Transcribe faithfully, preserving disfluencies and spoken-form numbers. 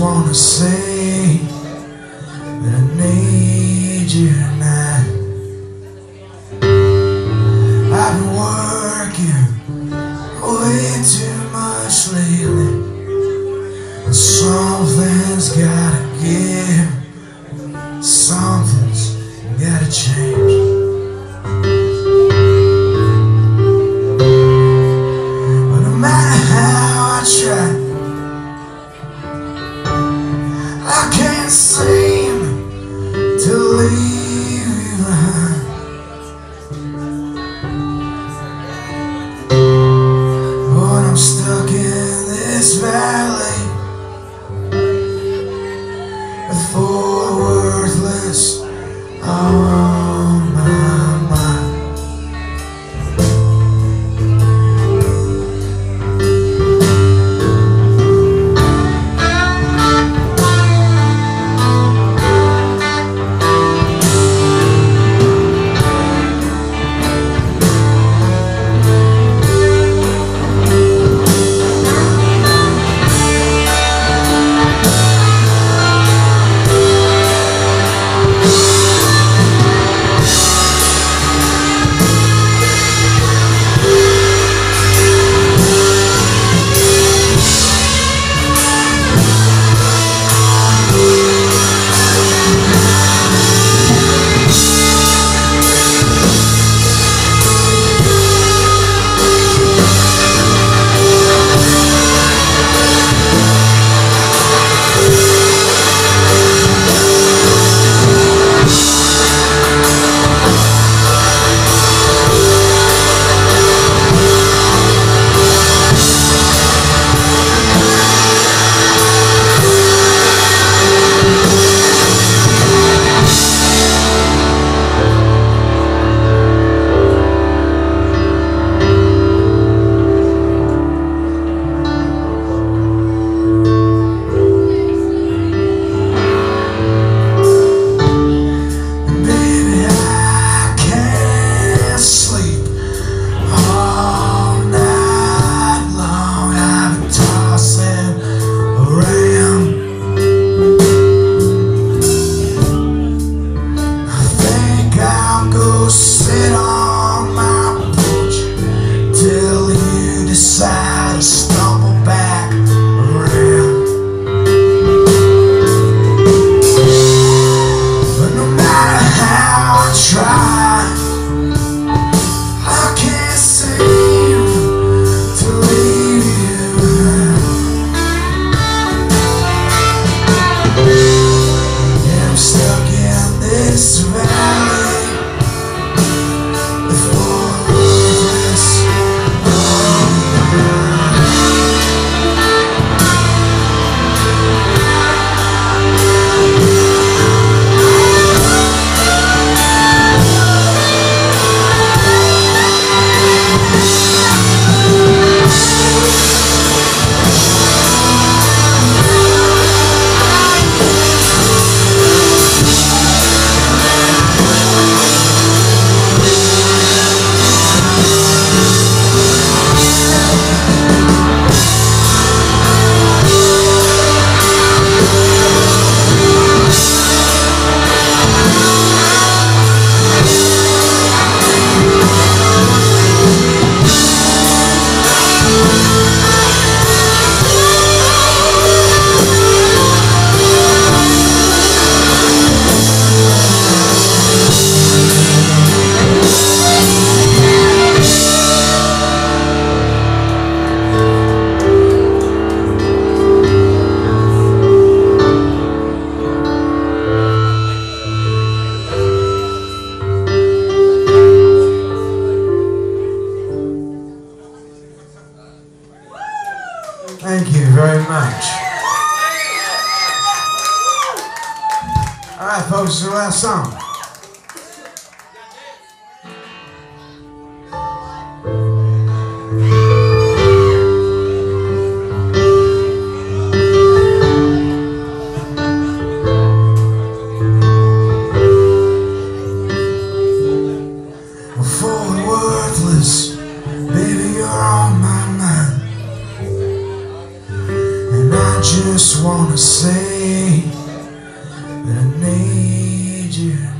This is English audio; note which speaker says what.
Speaker 1: wanna say that I need you tonight. I've been working way too much lately, and something's gotta give, something's gotta change. But no matter how I try, I can't seem to leave you behind. But I'm stuck in this valley with four worthless on my mind. Sit on my porch till you decide to stumble back around. But no matter how I try, I can't seem to leave you behind. Yeah, I'm stuck in this valley. Thank you very much. All right, folks, it's the last song. Forward worthless, baby, you're on my mind. And I just wanna say that I need you.